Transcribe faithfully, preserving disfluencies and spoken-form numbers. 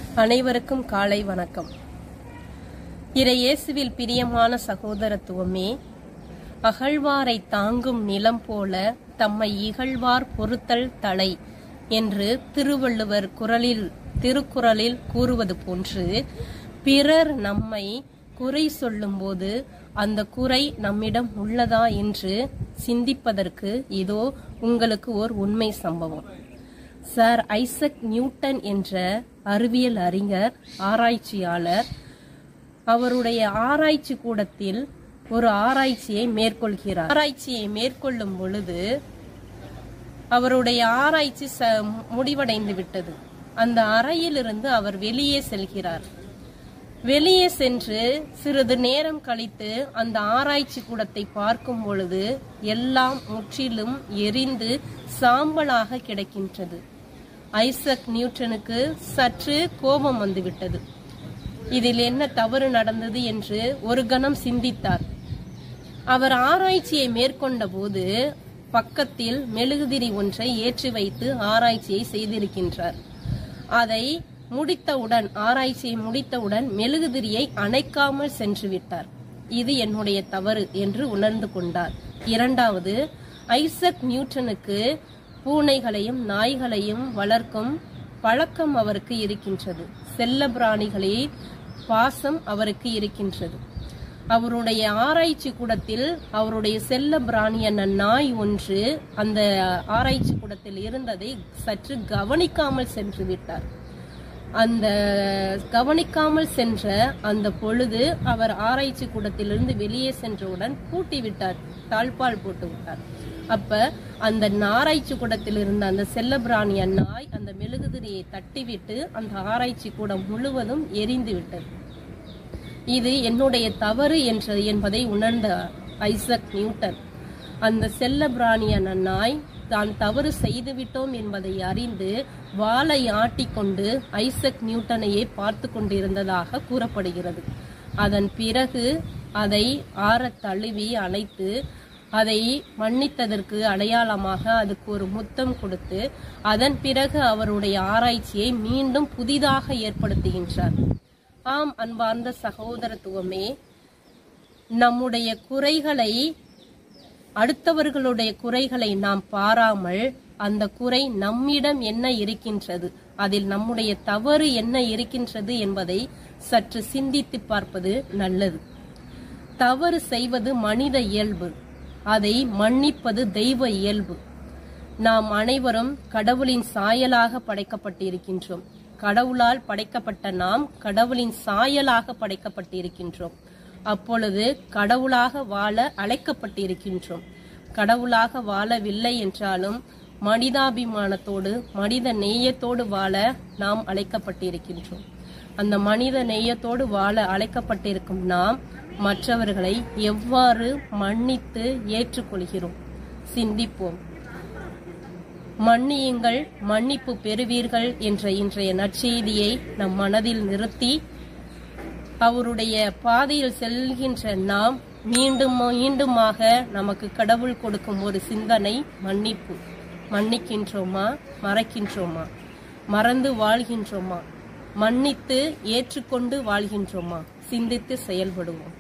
அனைவருக்கும் காலை வணக்கம். இறையேசுவில் பிரியமான சகோதரத்துவமே, அகழ்வாரை தாங்கும் நிலம் போல தம்மை இகழ்வார் பொறுத்தல் தலை என்று திருவள்ளுவர் குறளில் திருக்குறளில் கூறுவது போன்று, பிறர் நம்மை குறை சொல்லும் போது அந்த குறை நம்மிடம் உள்ளதா என்று சிந்திப்பதற்கு இதோ உங்களுக்கு ஓர் உண்மை சம்பவம். சர் ஐசக் நியூட்டன் என்ற அறிவியல் அறிஞர், ஆராய்ச்சியாளர், அவருடைய ஆராய்ச்சி கூடத்தில் ஒரு ஆராய்ச்சியை மேற்கொள்கிறார். ஆராய்ச்சியை மேற்கொள்ளும் பொழுது அவருடைய ஆராய்ச்சி முடிவடைந்து விட்டது. அந்த அறையிலிருந்து அவர் வெளியே செல்கிறார். வெளியே சென்று சிறிது நேரம் கழித்து அந்த ஆராய்ச்சி கூடத்தை பார்க்கும் பொழுது எல்லாம் முற்றிலும் எரிந்து சாம்பலாக கிடக்கின்றது. ஐசக் நியூட்டனுக்கு சற்று கோபம் வந்துவிட்டது. இதில் என்ன தவறு நடந்தது என்று ஒரு கணம் சிந்தித்தார். அவர் ஆராய்ச்சியை மேற்கொண்ட போது பக்கத்தில் மெழுகுதிரி ஒன்றை ஏற்றி வைத்து ஆராய்ச்சியை செய்திருக்கின்றார். அதை முடித்தவுடன் ஆராய்ச்சியை முடித்தவுடன் மெழுகுதிரியை அணைக்காமல் சென்று விட்டார். இது என்னுடைய தவறு என்று உணர்ந்து கொண்டார். இரண்டாவது, ஐசக் நியூட்டனுக்கு பூனைகளையும் நாய்களையும் வளர்க்கும் பழக்கம் அவருக்கு இருக்கின்றது. செல்ல பிராணிகளே பாசம் அவருக்கு இருக்கின்றது. அவருடைய ஆராய்ச்சி கூடத்தில் அவருடைய செல்ல பிராணியான நாய் ஒன்று அந்த ஆராய்ச்சி கூடத்தில் இருந்ததை சற்று கவனிக்காமல் சென்று விட்டார். அந்த கவனிக்காமல் சென்ற அந்த பொழுது அவர் ஆராய்ச்சி கூடத்திலிருந்து வெளியே சென்றவுடன் பூட்டி விட்டார், தாழ்பால் போட்டு விட்டார். அப்ப அந்த ஆராய்ச்சி கூடத்தில் இருந்த அந்த செல்ல பிராணிய நாய் அந்த மெழுகுதிரியை தட்டிவிட்டு அந்த ஆராய்ச்சி கூடம் முழுவதும் எரிந்து விட்டது. இது என்னுடைய தவறு என்ற என்பதை உணர்ந்த ஐசக் நியூட்டன் அந்த செல்ல பிராணியான நாய் தான் தவறு செய்துவிட்டோம் என்பதை அறிந்து வாளை ஆட்டிக்கொண்டு ஐசக் நியூட்டனையே பார்த்து கொண்டிருந்ததாக கூறப்படுகிறது. அதன் பிறகு அதை ஆற தழுவி அணைத்து அதை மன்னித்ததற்கு அடையாளமாக அதுக்கு ஒரு முத்தம் கொடுத்து அதன் பிறகு அவருடைய ஆராய்ச்சியை மீண்டும் புதிதாக ஏற்படுத்துகின்றார். ஆம், அன்பார்ந்த சகோதரத்துவமே, நம்முடைய குறைகளை, அடுத்தவர்களுடைய குறைகளை நாம் பாராமல் அந்த குறை நம்மிடம் என்ன இருக்கின்றது, அதில் நம்முடைய தவறு என்ன இருக்கின்றது என்பதை சற்று சிந்தித்து பார்ப்பது நல்லது. தவறு செய்வது மனித இயல்பு, அதை மன்னிப்பது தெய்வ இயல்பு. நாம் அனைவரும் கடவுளின் சாயலாக படைக்கப்பட்டிருக்கின்றோம். கடவுளால் படைக்கப்பட்ட நாம் கடவுளின் சாயலாக படைக்கப்பட்டிருக்கின்றோம். அப்பொழுது கடவுளாக வாழ அழைக்கப்பட்டிருக்கின்றோம். கடவுளாக வாழவில்லை என்றாலும் மனிதாபிமானத்தோடு மனித நேயத்தோடு வாழ நாம் அழைக்கப்பட்டிருக்கின்றோம். அந்த மனித நேயத்தோடு வாழ அழைக்கப்பட்டிருக்கும் நாம் மற்றவர்களை எவ்வாறு மன்னித்து ஏற்றுக்கொள்கிறோம்? சிந்திப்போம். மன்னியுங்கள், மன்னிப்பு பெறுவீர்கள் என்ற இன்றைய நற்செய்தியை நம் மனதில் நிறுத்தி அவருடைய பாதையில் செல்கின்ற நாம் மீண்டும் மீண்டுமாக நமக்கு கடவுள் கொடுக்கும் ஒரு சிந்தனை மன்னிப்பு. மன்னிக்கின்றோமா? மறக்கின்றோமா? மறந்து வாழ்கின்றோமா? மன்னித்து ஏற்றுக்கொண்டு வாழ்கின்றோமா? சிந்தித்து செயல்படுவோம்.